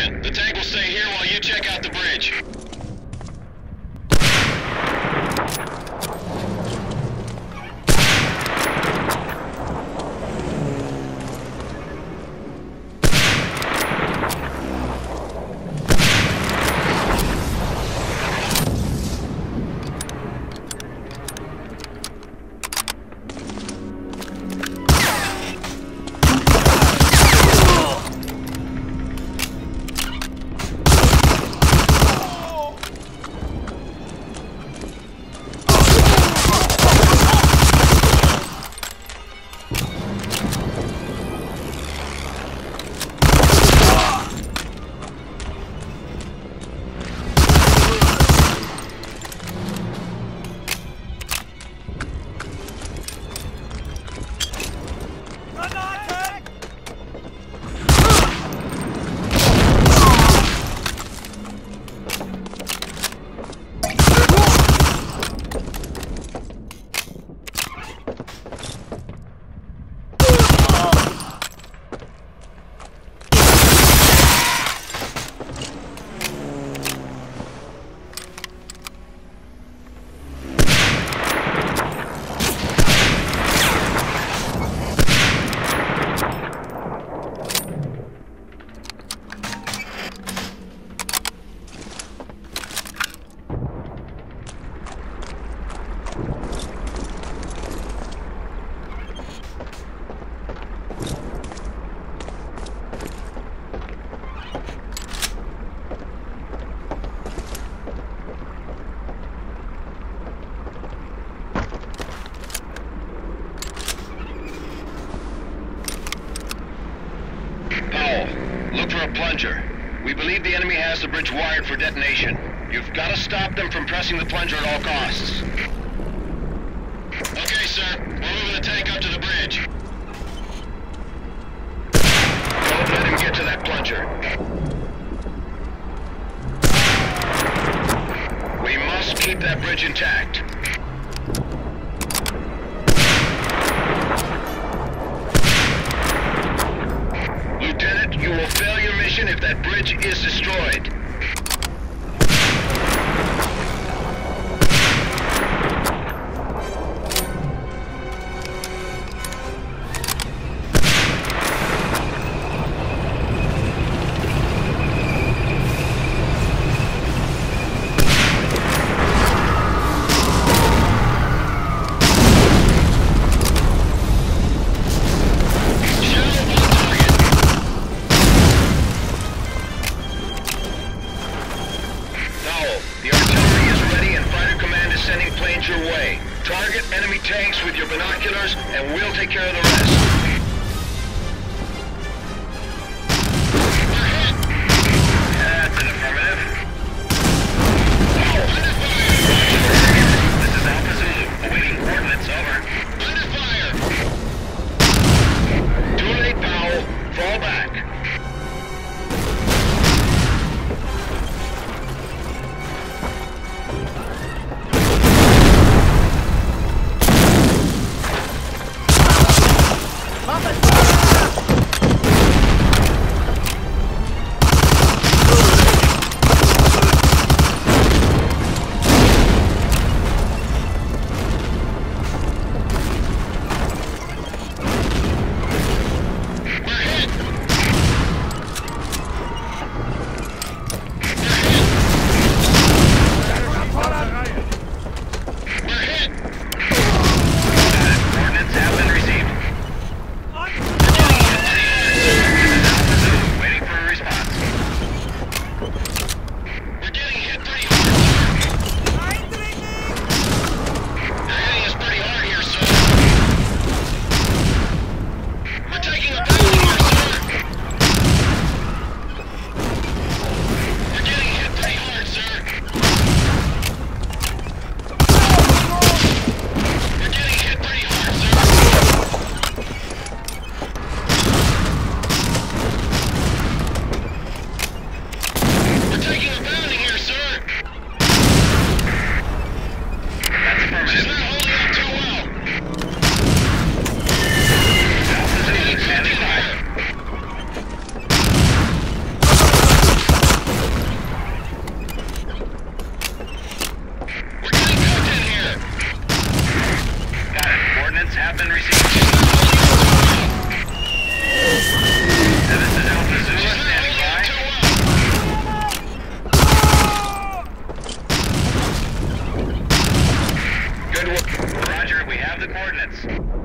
Sergeant, the tank will stay here while you check out the bridge. Look for a plunger. We believe the enemy has the bridge wired for detonation. You've got to stop them from pressing the plunger at all costs. Okay, sir. We're moving the tank up to the bridge. Don't let him get to that plunger. We must keep that bridge intact. Lieutenant, you will fail your mission if that bridge is destroyed. The artillery is ready and Fighter Command is sending planes your way. Target enemy tanks with your binoculars and we'll take care of the rest. That's an affirmative. This is Alpha Zulu. Awaiting coordinates, over. Under fire! Too late, Powell. Fall back. Command received. This is Alpha Zulu standing by. Good work. Roger, we have the coordinates.